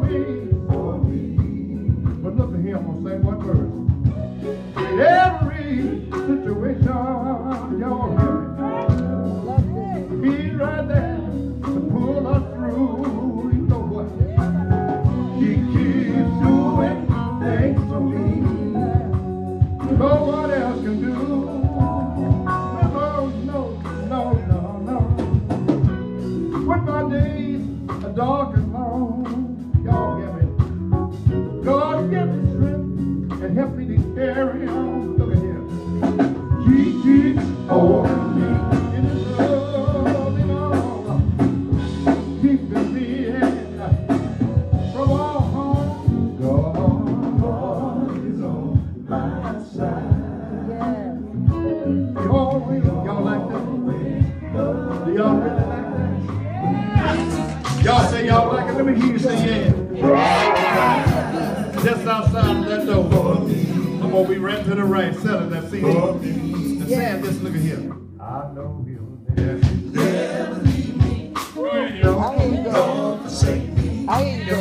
But look at him, I'm gonna say one verse. Every situation, y'all hear me? He's right there to pull us through. You know what? He keeps doing things for me no one else can do. No. When my days are dark and long, y'all hear me? God give me strength and help me to carry on. Look at him. He keeps holding me in his loving arms, keeping me from all harm. God is on my side. Y'all like that? Do y'all really like that? Y'all say y'all like it? Let me hear you say yeah. Just outside of that door. I'm gonna be right to the right, selling that CD. And saying this, look at here. I know he'll never leave me. Don't forsake me.